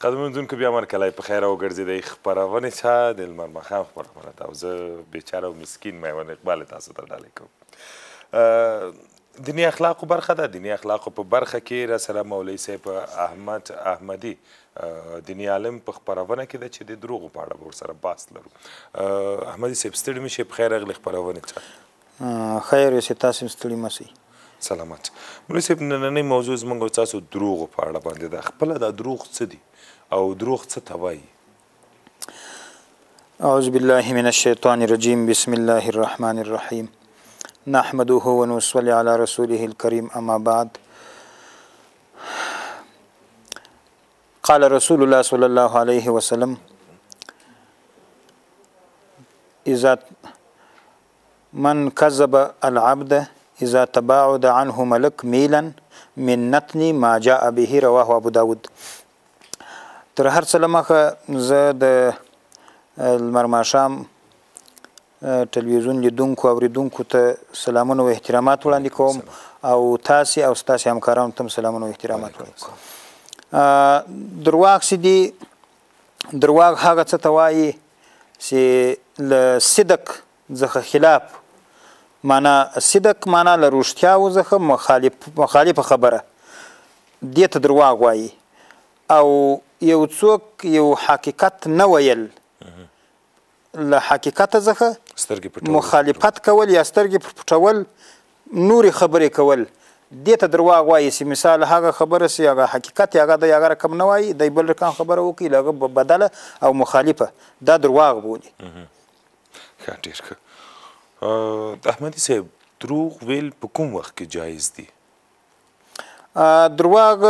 قدرمنونکو بیا مرکلی په خیر او ګرځېدئ خپرونې څخه د لمر ماښام خپرونه ده او زه بیچاره او مسکین میوند اقبال تاسو ته ډالۍ کوم. دیني اخلاقو برخه ده. دیني اخلاقو په برخه کې راسره مولوي صاحب احمد احمدي دیني عالم په خپرونه کې ده چې د دروغو په اړه به ورسره بحث لرو. احمدي صاحب ستړي مه شئ، په خیر راغلئ خپرونې ته. خیر اوسئ، تاسو هم ستړي مه شئ. سلامت. مولوي صاحب نننۍ موضوع زموږ او ستاسو دروغو په اړه باندې ده. خپله دا دروغ څه دي او دروغ څه ته وایي؟ اعوذ بالله من الشیطان الرجیم، بسم الله الرحمن الرحیم، نحمده ونصلي على رسوله الكريم، اما بعد. قال رسول الله صلی الله علیه وسلم اذا من كذب العبد اذا تباعد عنه ملك ميلا من نتن ما جاء به، رواه ابو داود. تر هر څه مخه زه د لمر ماښام ټلویزیون لیدونکو اوریدونکو ته سلامونه او احترامات وړاندې کوم او تاسې او ستاسې همکارانو ته هم سلامونه او احترامات وړاندې کوم. درواغ چې دي، درواغ هغه څه ته وایي چې له صدق څخه خلاف، معنا صدق معنا له رښتیاو څخه مخالفه خبره، دې ته درواغ وایي. او یو څوک یو حقیقت نه ویل، له حقیقت څخه مخالفت کول یا سترګې پټول، نورې خبرې کول، دې ته درواغ وایي. چې مثال هغه خبره چې هغه حقیقت هغه د هغه رقم نه وایي، دی بل رقم خبره وکړي له هغه بدله او مخالفه، دا درواغ بولي. ښه، ډېر ښه. احمدي صاحب، دروغ ویل په کوم وخت کې جایز دي؟ درواغ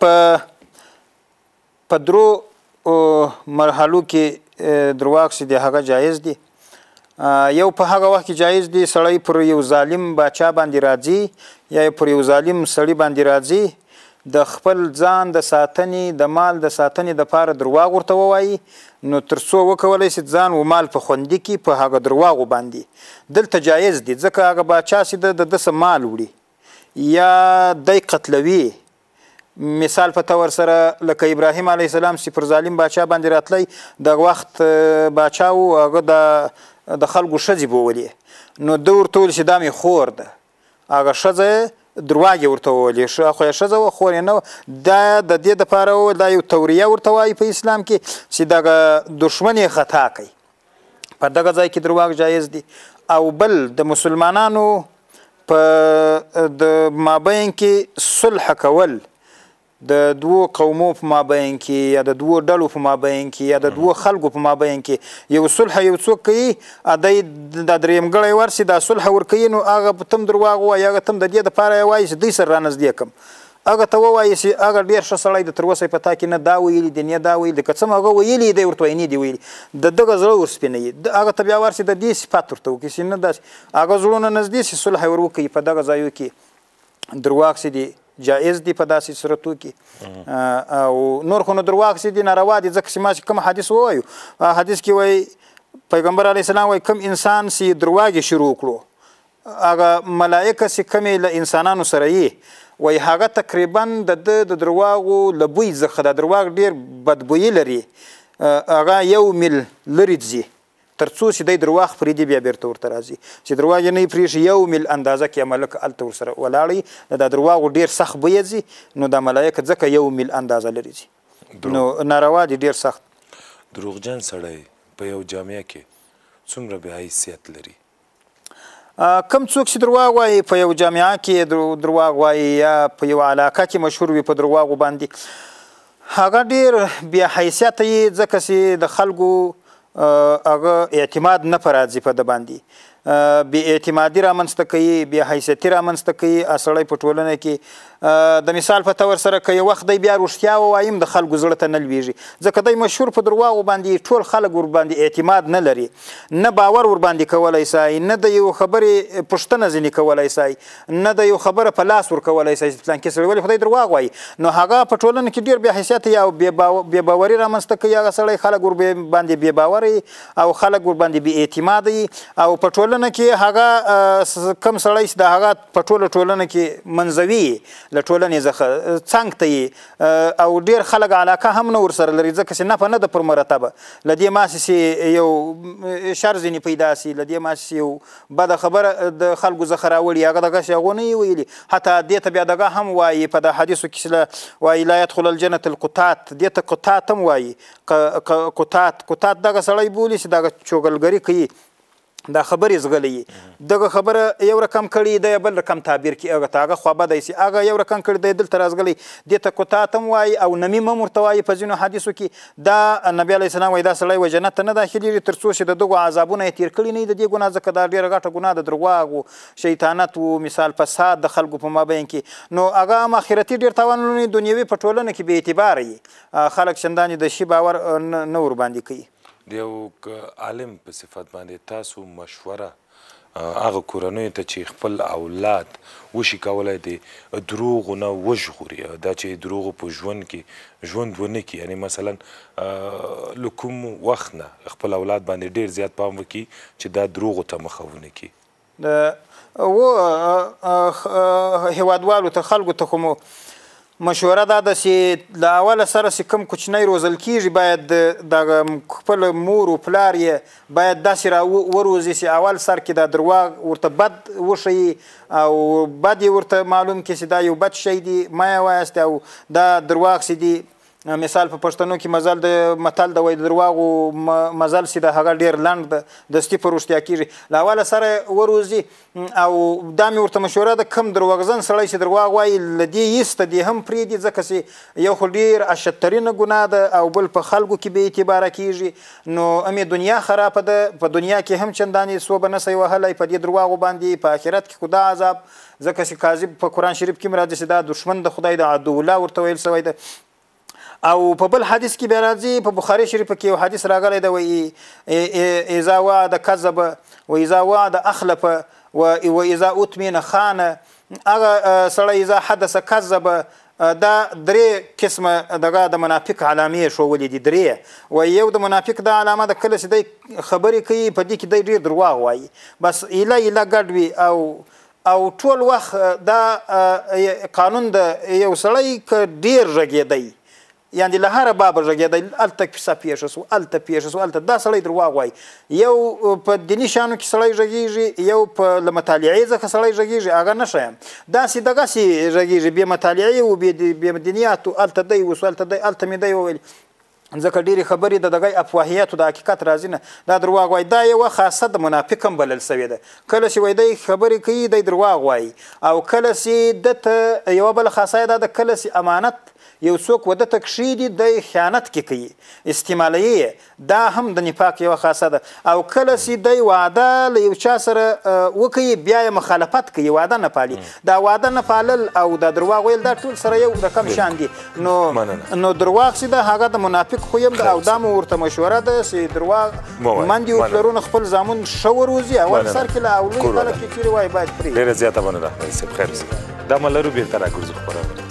په درو مرحلو کې درواغ چې دی هغه جایز دي. یو په هغه وخت کې جایز دي سړی پر یو ظالم باچا باندې راځي یا پر یو ظالم سړي باندې راځي، د خپل ځان د ساتنې د مال د ساتنې دپاره درواغ ورته ووایي، نو تر څو وکولی شي ځان و مال په خوندي کړي په هغه درواغو باندې. دلته جایز دي ځکه هغه باچا چې د ده څه مال وړي یا دی قتلوي. مثال په تور سره لکه ابراهیم علیه السلام چې پر ظالم باچا باندې راتلی، دغه وخت باچا و هغه د خلکو ښځې بولې، نو ده ورته وویل چې دا مې خور ده. هغه ښځه درواغ یې ورته وویلې، خو یې ښځه وه خور یې نه وه. دا د دې دپاره وویل دا یو توریه ورته وایي په اسلام کې چې دغه دښمن یې خطا کوي. په دغه ځای کې درواغ جایز دي. او بل د مسلمانانو په د مابین کې صلح کول، د دوو قومو په مابین کې یا د دوو ډلو په مابین کې یا د دوو خلکو په مابین کې یو صلح یو څوک کوي، دی دا درېیمګړی ورسي دا صلح ورکوي، نو هغه تم درواغ ووایي، هغه تم د دې دپاره یې وایي چې دوی سره رانږدې کړم. هغه ته ووایي چې هغه ډېر ښه سړی د تر اوسه په تا کې نه دا ویلي دي نه دا ویلي دي، که څه هغه ویلي دی ورته وایي نه دي ویلي، د دغه زړه ورسپینوي. هغه ته بیا ورسي د دې صفت ورته وکړي چې نه داسې هغه زړونه نږدې چې صلح یې ور وکړي. په دغه ځایو کې درواغ چې دي جایز دي په داسې صورتو کې. او نور خو نو درواغ چې دي ناروا دي، ځکه چې ما چې کوم حدیث ووایو، حدیث کې وایي پیغمبر علیه السلام وایي کوم انسان چې درواغ یې شروع کړو، هغه ملایکه چې کومې له انسانانو سره یې وایي هغه تقریبا د درواغو له بوی څخه، د درواغ ډېر بدبویي لري، هغه 1 میل لرې ځي تر څو چې دی درواغ پرېږدي بیا بیرته ورته راځي. چې درواغ یې نه یې پرېښي 1 میل اندازه کې ملک هلته ورسره ولاړی، د درواغو ډېر سخت بویه ځي، نو دا ملایکه ځکه 1 میل اندازه لرې ځي، نو ناروا دي ډېر سخت. دروغجن سړی په یو جامعه کې څومره بې حیثیت لري؟ کم څوک چې درواغ وایي په یو جامعه کې درواغ وایي یا په یو علاقه کې مشهور وي په درواغو باندې، هغه ډېر بې حیثیته یي، ځکه چې د خلکو هغه اعتماد نه په راځي په ده باندې، بې اعتمادي رامنځته کوي، بې حیثیتي رامنځته کوي سړی په ټولنه کې. د مثال په طور سره که یو وخت دی بیا رښتیا ووایي هم د خلکو زړه ته نه لویږي، ځکه دی مشهور په درواغو باندې ټول خلک ورباندې اعتماد نه لري، نه باور ورباندې کولی سي، نه د یو خبرې پوښتنه ځینې کولی سي، نه د یو خبره په لاس ورکولی سي چې فلانکي سړی ولې خدای درواغ وایي، نو هغه په ټولنه کې ډېر بې حیثیته یا بې باوري رامنځته کوي هغه سړی، خلک ورباندې بې باوره او خلک ورباندې بې اعتماده او په ټولنه ټولنه کې هغه کم سړی چې د هغه په ټوله ټولنه کې منځوي له ټولنې څخه څنګ ته یي او ډېر خلک علاقه هم نه ورسره لري ځکه چې نفع نه ده پر مرتبه له دې ماسې یو شر ځینې پیدا سي له دې ماسې یو بده خبره د خلکو څخه راوړي هغه دغسې هغو نه یي ویلي حتی دې ته بیا دغه هم وایي په د حدیثو کې وایي لا يدخل الجنة القطات دې ته قطات هم وایي قطات دغه سړی بولي چې دغه چوګلګري کوي دا خبرې زغلی دغه خبره یو رقم کړي دی بل رقم تعبیر کړي هغه ته هغه خوابدی سي هغه یو رقم کړي دی دلته رازغلی دې ته قطات هم وایي او نمیم هم ورته وایي په ځینو حدیثو کې دا نبي علیه السلام وایي دا سړی و جنت ته نه داخلېږي تر څو چې د دغو عذابونه یې تېر کړي نه وي د دې ګناه ځکه دا ډېره غټه ګناه د درواغ و شیطانت و مثال فساد د خلکو په مابین کې نو هغه هم آخرتي ډېر تاوان لري دنیوي په ټولنه کې بې اعتباره یي خلک چندانې د شي باور نه ورباندې کوي د یو عالم په صفت باندې تاسو مشوره هغه کورنیو ته چې خپل اولاد وشي کولی د دروغو نه وژغوري دا چې دروغو په ژوند کې ژوند ونه کړي یعنې مثلا له کوم وخت نه خپل اولاد باندې ډېر زیات پام وکړي چې دا دروغو ته مخه ونه کړي هېوادوالو ته خلکو ته خو مو مشوره دا ده چې له اوله سره چې کوم کوچنی روزل کېږي باید د خپل مور و پلار یې باید داسې وروزي چې اول سر کې دا درواغ ورته بد وښیي او بد یې ورته معلوم کړي چې دا یو بد شی دی مه یې وایاست او دا درواغ چې دي مثال په پښتنو کې مزل د متل د وایي د درواغو مزل چې د هغه ډېر لنډ ده دستي په رښتیا کېږي له اوله سره وروزي او دا مې ورته مشوره ده کوم دروغجن سړی چې درواغ وایي له دې ایسته دې هم پرېږدي ځکه چې یو خو ډېر اشدترینه ګناه ده او بل په خلکو کې بې اعتباره کېږي نو امې دنیا خرابه ده په دنیا کې هم چندانې سوبه نه سئ وهلی په دې درواغو باندې په آخرت کې خو دا عذاب ځکه چې کاذب په قرآن شریف کې هم راځي چې دا دشمن د خدای د عدو الله ورته ویل سوی ده او په بل حدیث کې بیا راځي په بخاري شریف کې یو حدیث راغلی ده وایي اذا وعد کذب و اذا وعد اخلف و اذا اؤتمن خان هغه سړی اذا حدث کذب دا درې قسمه دغه د منافق علامې ښولې دي درې و یو د منافق دا علامه ده کله چې دی خبرې کوي په دې کې دی ډېر درواغ وایي بس ایله ایله ګډ وي او ټول وخت دا قانون د یو سړی که ډېر غږېدی یعنې له هره بابه غږېدی هلته کیسه پیښه سو هلته پیښه سو هلته دا سړی درواغ وایي یو په دیني شیانو کې سړی غږېږي یو په له مطالعې څخه سړی غږېږي هغه نه ښیم داسې دغسې غږېږي بې مطالعې و بې دینیاتو هلته دی وسو هلته دی هلته مې دی وویل ځکه ډېرې خبرې د دغه افواهیاتو د حقیقت راځي نه دا درواغ وایي دا یوه خاصه د منافق هم بلل سوې ده کله چې وایي دی خبرې کوي دی درواغ وایي او کله چې ده ته یوه بله خاصه یې دا ده کله چې امانت یو څوک وده ته کښېږدي دی خیانت کې کوي استعمالوي دا هم د نفاق یوه خاصه ده او کله چې دی واده له یو چا سره وکوي بیا یې مخالفت کوي واده نه پالي دا واده نه پالل او دا درواغ ویل دا ټول سره یو رقم شان دي نو درواغ چې ده هغه د منافق خویم ده او دا مو ورته مشوره ده چې درواغ مندې و پلرونه خپل زامن ښه وروزي اول سر کې له اولوی خلک چې چیرې وایي باید پرېږدي ډېره زیاته مننه رحماني صاحب خیر اوسئ دا ملرو بېرته راګرځو خپرونه